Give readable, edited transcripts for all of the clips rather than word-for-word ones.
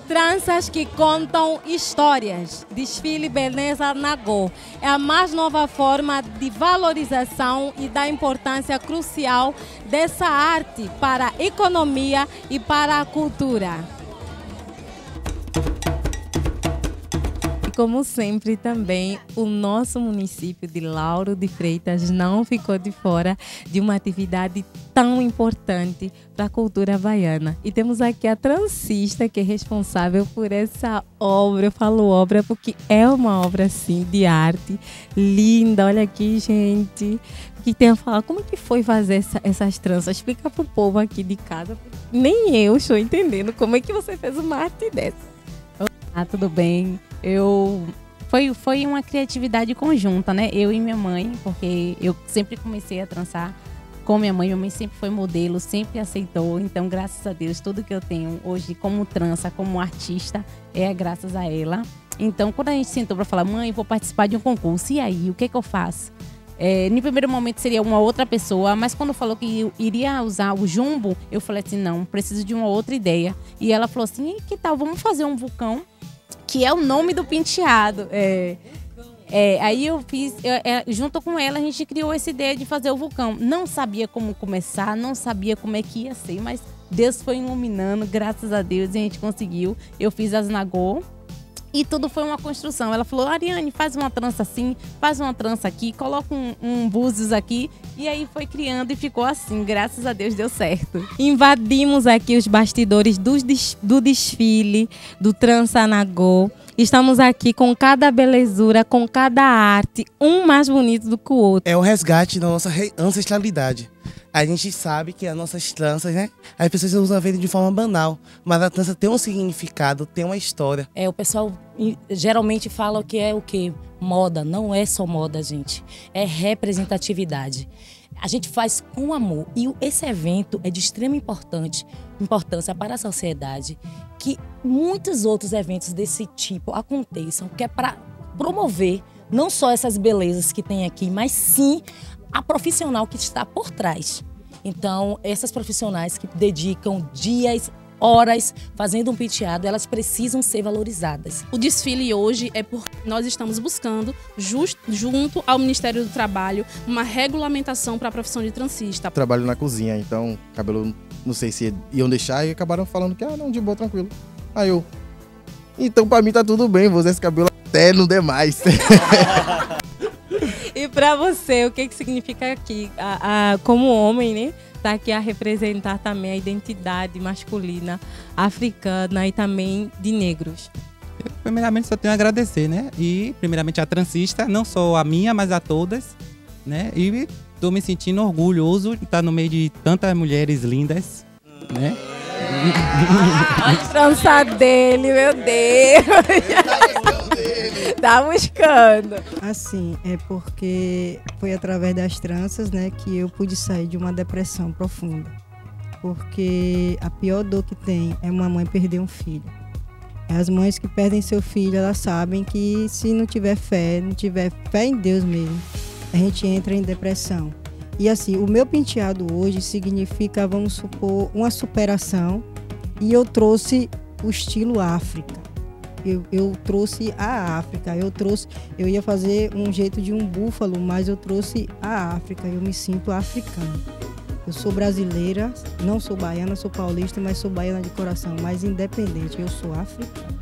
Tranças que contam histórias. Desfile Beleza Nagô é a mais nova forma de valorização e da importância crucial dessa arte para a economia e para a cultura. Como sempre também, o nosso município de Lauro de Freitas não ficou de fora de uma atividade tão importante para a cultura baiana. E temos aqui a transista que é responsável por essa obra. Eu falo obra porque é uma obra assim de arte linda. Olha aqui, gente. O que tem a falar? Como que foi fazer essas tranças? Explica para o povo aqui de casa. Nem eu estou entendendo como é que você fez uma arte dessa. Ah, tudo bem. Foi uma criatividade conjunta, né? Eu e minha mãe, porque eu sempre comecei a trançar com minha mãe. Minha mãe sempre foi modelo, sempre aceitou. Então, graças a Deus, tudo que eu tenho hoje como trança, como artista, é graças a ela. Então, quando a gente sentou para falar, mãe, vou participar de um concurso, e aí, o que eu faço? No primeiro momento seria uma outra pessoa, mas quando falou que eu iria usar o jumbo, eu falei assim, não, preciso de uma outra ideia. E ela falou assim, que tal, vamos fazer um vulcão, que é o nome do penteado. Aí eu fiz, junto com ela, a gente criou essa ideia de fazer o vulcão. Não sabia como começar, não sabia como é que ia ser, mas Deus foi iluminando, graças a Deus, e a gente conseguiu. Eu fiz as nagô. E tudo foi uma construção. Ela falou, Ariane, faz uma trança assim, faz uma trança aqui, coloca um búzios aqui. E aí foi criando e ficou assim. Graças a Deus deu certo. Invadimos aqui os bastidores do desfile, do Trança Nagô. Estamos aqui com cada belezura, com cada arte, um mais bonito do que o outro. É o resgate da nossa ancestralidade. A gente sabe que as nossas tranças, né? As pessoas usam a vida de forma banal, mas a trança tem um significado, tem uma história. O pessoal geralmente fala que é o quê? Moda. Não é só moda, gente. É representatividade. A gente faz com amor. E esse evento é de extrema importância para a sociedade, que muitos outros eventos desse tipo aconteçam, que é para promover não só essas belezas que tem aqui, mas sim a profissional que está por trás. Então, essas profissionais que dedicam dias, horas fazendo um penteado, elas precisam ser valorizadas. O desfile hoje é porque nós estamos buscando, junto ao Ministério do Trabalho, uma regulamentação para a profissão de transista. Trabalho na cozinha, então cabelo, não sei se iam deixar e acabaram falando que, não, de boa, tranquilo. Aí eu, então pra mim tá tudo bem, vou usar esse cabelo até não der mais. E para você, o que significa aqui, como homem, né? Tá aqui a representar também a identidade masculina, africana e também de negros. Eu, primeiramente, só tenho a agradecer, né? E, primeiramente, a transista, não só a minha, mas a todas, né? E tô me sentindo orgulhoso de estar no meio de tantas mulheres lindas, né? Olha a trança dele, meu Deus! Tá buscando. Assim, é porque foi através das tranças, né, que eu pude sair de uma depressão profunda. Porque a pior dor que tem é uma mãe perder um filho. As mães que perdem seu filho, elas sabem que se não tiver fé em Deus mesmo, a gente entra em depressão. E assim, o meu penteado hoje significa, vamos supor, uma superação. E eu trouxe o estilo África. Eu trouxe a África, eu ia fazer um jeito de um búfalo, mas eu trouxe a África, eu me sinto africana. Eu sou brasileira, não sou baiana, sou paulista, mas sou baiana de coração, mas independente, eu sou africana.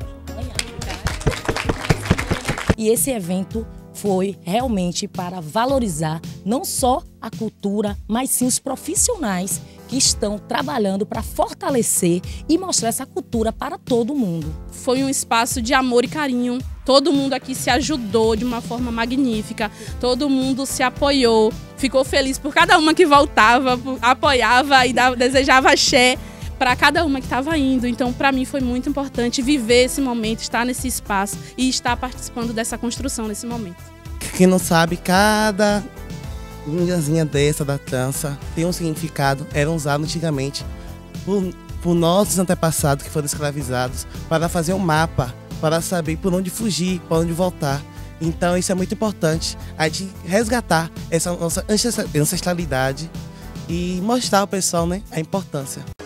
E esse evento foi realmente para valorizar não só a cultura, mas sim os profissionais que estão trabalhando para fortalecer e mostrar essa cultura para todo mundo. Foi um espaço de amor e carinho. Todo mundo aqui se ajudou de uma forma magnífica. Todo mundo se apoiou. Ficou feliz por cada uma que voltava, apoiava e desejava axé para cada uma que estava indo. Então, para mim, foi muito importante viver esse momento, estar nesse espaço e estar participando dessa construção nesse momento. Quem não sabe, cada linhazinha dessa da trança tem um significado, eram usados antigamente por nossos antepassados que foram escravizados para fazer um mapa, para saber por onde fugir, para onde voltar. Então isso é muito importante, a gente resgatar essa nossa ancestralidade e mostrar ao pessoal, né, a importância.